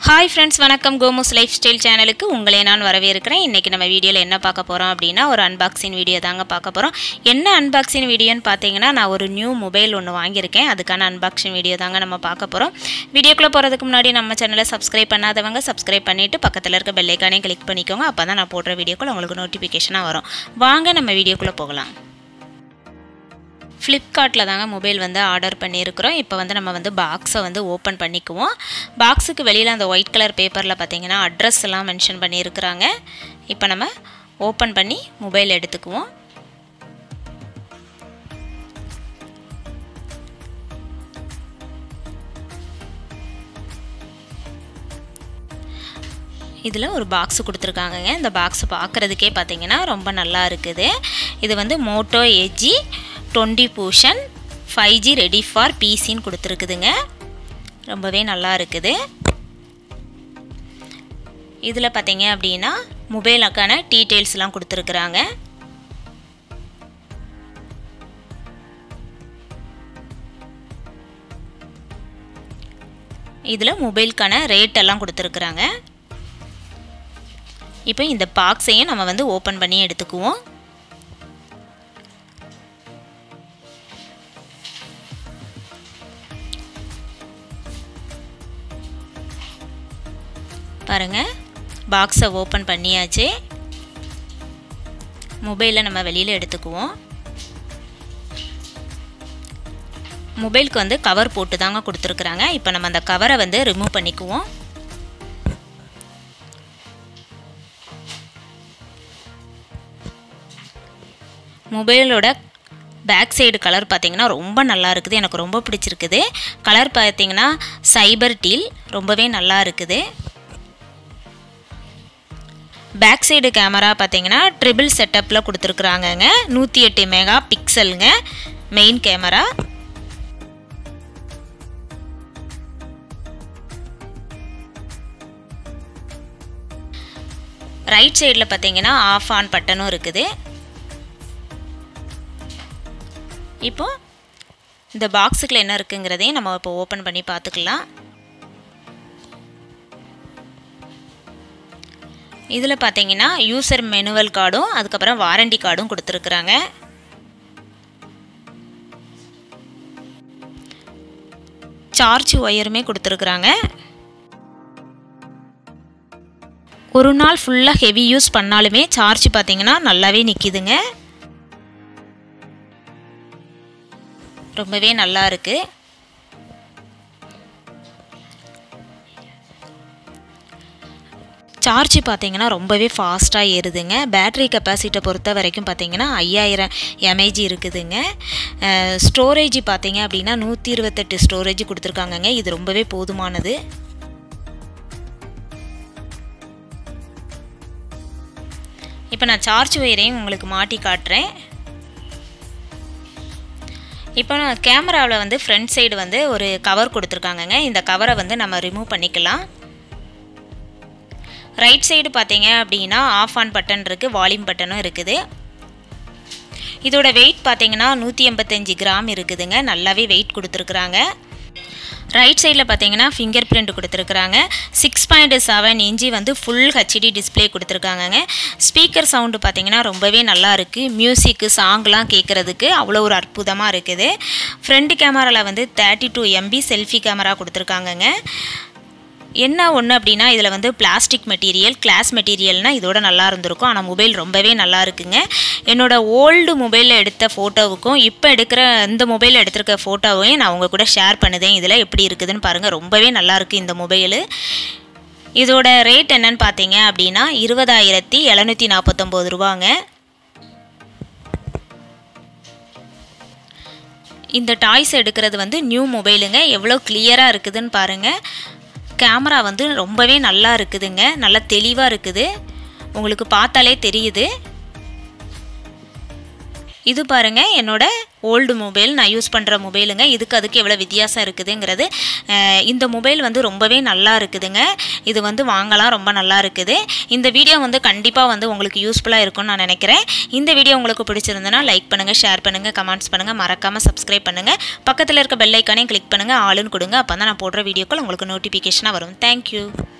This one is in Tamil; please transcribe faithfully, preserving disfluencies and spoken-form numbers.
ஹாய் ஃப்ரெண்ட்ஸ், வணக்கம். கோமோஸ் லைஃப் ஸ்டைல் சேனலுக்கு உங்களை நான் வரவேற்கிறேன். இன்றைக்கி நம்ம வீடியோவில் என்ன பார்க்க போகிறோம் அப்படின்னா, ஒரு அன்பாக்சிங் வீடியோ தாங்க பார்க்க போகிறோம். என்ன அன்பாக்சிங் வீடியோன்னு பார்த்தீங்கன்னா, நான் ஒரு நியூ மொபைல் ஒன்று வாங்கியிருக்கேன். அதுக்கான அன்பாக்சிங் வீடியோ தாங்க நம்ம பார்க்க போகிறோம். வீடியோக்குள்ளே போகிறதுக்கு முன்னாடி நம்ம சேனலை சப்ஸ்கிரைப் பண்ணாதவங்க சப்ஸ்கிரைப் பண்ணிவிட்டு பக்கத்தில் இருக்க பெல் ஐக்கானையும் கிளிக் பண்ணிக்கோங்க. அப்போ தான் நான் போடுற வீடியோக்குள்ள உங்களுக்கு நோட்டிஃபிகேஷனாக வரும். வாங்க நம்ம வீடியோக்குள்ளே போகலாம். ஃப்ளிப்கார்ட்டில் தாங்க மொபைல் வந்து ஆர்டர் பண்ணியிருக்கிறோம். இப்போ வந்து நம்ம வந்து பாக்ஸை வந்து ஓப்பன் பண்ணிக்குவோம். பாக்ஸுக்கு வெளியில் அந்த ஒயிட் கலர் பேப்பரில் பார்த்தீங்கன்னா அட்ரஸ் எல்லாம் மென்ஷன் பண்ணியிருக்கிறாங்க. இப்போ நம்ம ஓப்பன் பண்ணி மொபைல் எடுத்துக்குவோம். இதில் ஒரு பாக்ஸ் கொடுத்துருக்காங்கங்க. இந்த பாக்ஸ் பார்க்குறதுக்கே பார்த்தீங்கன்னா ரொம்ப நல்லா இருக்குது. இது வந்து Moto edge twenty fusion five G ready for பிசின்னு கொடுத்துருக்குதுங்க. ரொம்பவே நல்லா இருக்குது. இதில் பார்த்தீங்க அப்படின்னா மொபைலுக்கான டீட்டெயில்ஸ்லாம் கொடுத்துருக்குறாங்க. இதில் மொபைலுக்கான ரேட் எல்லாம் கொடுத்துருக்குறாங்க. இப்போ இந்த பாக்ஸையும் நம்ம வந்து ஓப்பன் பண்ணி எடுத்துக்குவோம். பாருங்க, பாக்ஸை ஓப்பன் பண்ணியாச்சு. மொபைலை நம்ம வெளியில் எடுத்துக்குவோம். மொபைலுக்கு வந்து கவர் போட்டு தாங்க கொடுத்துருக்குறாங்க. இப்போ நம்ம அந்த கவரை வந்து ரிமூவ் பண்ணிக்குவோம். மொபைலோட பேக் சைடு கலர் பார்த்தீங்கன்னா ரொம்ப நல்லா இருக்குது. எனக்கு ரொம்ப பிடிச்சிருக்குது. கலர் பார்த்தீங்கன்னா சைபர் டீல், ரொம்பவே நல்லா இருக்குது. பேக் சைடு கேமரா பார்த்தீங்கன்னா ட்ரிபிள் செட்டப்பில் கொடுத்துருக்குறாங்கங்க. நூற்றி எட்டு மெகா பிக்சலுங்க மெயின் கேமரா. ரைட் சைடில் பார்த்தீங்கன்னா ஆஃப் ஆன் பட்டனும் இருக்குது. இப்போ இந்த பாக்ஸுக்குள்ள என்ன இருக்குங்கிறதையும் நம்ம இப்போ ஓப்பன் பண்ணி பார்த்துக்கலாம். இதில் பார்த்தீங்கன்னா யூசர் மெனுவல் கார்டும் அதுக்கப்புறம் வாரண்டி கார்டும் கொடுத்துருக்குறாங்க. சார்ஜ் ஒயருமே கொடுத்துருக்குறாங்க. ஒரு நாள் ஃபுல்லாக ஹெவி யூஸ் பண்ணாலுமே சார்ஜ் பார்த்தீங்கன்னா நல்லாவே நிற்கிதுங்க. ரொம்பவே நல்லா இருக்கு. சார்ஜ் பார்த்தீங்கன்னா ரொம்பவே ஃபாஸ்ட்டாக ஏறுதுங்க. பேட்டரி கெப்பாசிட்டியை பொறுத்த வரைக்கும் பார்த்தீங்கன்னா ஐயாயிரம் எம்ஏஜி இருக்குதுங்க. ஸ்டோரேஜ் பார்த்தீங்க அப்படின்னா நூற்றி இருபத்தெட்டு ஸ்டோரேஜ் கொடுத்துருக்காங்கங்க. இது ரொம்பவே போதுமானது. இப்போ நான் சார்ஜ் ஒயரையும் உங்களுக்கு மாட்டி காட்டுறேன். இப்போ நான் கேமராவில் வந்து ஃப்ரண்ட் சைடு வந்து ஒரு கவர் கொடுத்துருக்காங்கங்க. இந்த கவரை வந்து நம்ம ரிமூவ் பண்ணிக்கலாம். ரைட் சைடு பார்த்தீங்க அப்படின்னா ஆஃப் ஆன் பட்டன் இருக்குது, வால்யூம் பட்டனும் இருக்குது. இதோட வெயிட் பார்த்தீங்கன்னா நூற்றி எண்பத்தஞ்சு கிராம் இருக்குதுங்க. நல்லாவே வெயிட் கொடுத்துருக்குறாங்க. ரைட் சைடில் பார்த்தீங்கன்னா ஃபிங்கர் பிரிண்ட் கொடுத்துருக்குறாங்க. சிக்ஸ் பாயிண்ட் செவன் இன்ச்சி வந்து ஃபுல் ஹெச்டி டிஸ்பிளே கொடுத்துருக்காங்கங்க. ஸ்பீக்கர் சவுண்டு பார்த்தீங்கன்னா ரொம்பவே நல்லா இருக்குது. மியூசிக்கு சாங்லாம் கேட்குறதுக்கு அவ்வளோ ஒரு அற்புதமாக இருக்குது. ஃப்ரண்ட் கேமராவில் வந்து thirty two MB selfie camera கொடுத்துருக்காங்கங்க. என்ன ஒன்று அப்படின்னா இதில் வந்து பிளாஸ்டிக் மெட்டீரியல், கிளாஸ் மெட்டீரியல்னால் இதோட நல்லா இருந்திருக்கும். ஆனால் மொபைல் ரொம்பவே நல்லா இருக்குங்க. என்னோடய ஓல்டு மொபைலில் எடுத்த ஃபோட்டோவுக்கும் இப்போ எடுக்கிற இந்த மொபைலில் எடுத்திருக்க ஃபோட்டோவையும் நான் உங்கள் கூட ஷேர் பண்ணுதேன். இதில் எப்படி இருக்குதுன்னு பாருங்கள். ரொம்பவே நல்லாயிருக்கு இந்த மொபைலு. இதோட ரேட் என்னன்னு பார்த்தீங்க அப்படின்னா இருபதாயிரத்தி எழுநூற்றி நாற்பத்தொம்போது ரூபாங்க. இந்த டாய்ஸ் எடுக்கிறது வந்து நியூ மொபைலுங்க. எவ்வளோ கிளியராக இருக்குதுன்னு பாருங்கள். கேமரா வந்து ரொம்பவே நல்லா இருக்குதுங்க. நல்லா தெளிவாக இருக்குது. உங்களுக்கு பார்த்தாலே தெரியுது. இது பாருங்கள் என்னோட ஓல்டு மொபைல், நான் யூஸ் பண்ணுற மொபைலுங்க. இதுக்கு அதுக்கு எவ்வளோ வித்தியாசம் இருக்குதுங்கிறது. இந்த மொபைல் வந்து ரொம்பவே நல்லா இருக்குதுங்க. இது வந்து வாங்கலாம், ரொம்ப நல்லா இருக்குது. இந்த வீடியோ வந்து கண்டிப்பாக வந்து உங்களுக்கு யூஸ்ஃபுல்லாக இருக்கும்னு நான் நினைக்கிறேன். இந்த வீடியோ உங்களுக்கு பிடிச்சிருந்ததுன்னா லைக் பண்ணுங்கள், ஷேர் பண்ணுங்கள், கமெண்ட்ஸ் பண்ணுங்கள், மறக்காமல் சப்ஸ்கிரைப் பண்ணுங்கள். பக்கத்தில் இருக்க பெல் ஐக்கானையும் கிளிக் பண்ணுங்கள், ஆளுன்னு கொடுங்க. அப்போ தான் நான் போடுற வீடியோக்கள் உங்களுக்கு நோட்டிஃபிகேஷனாக வரும். தேங்க்யூ.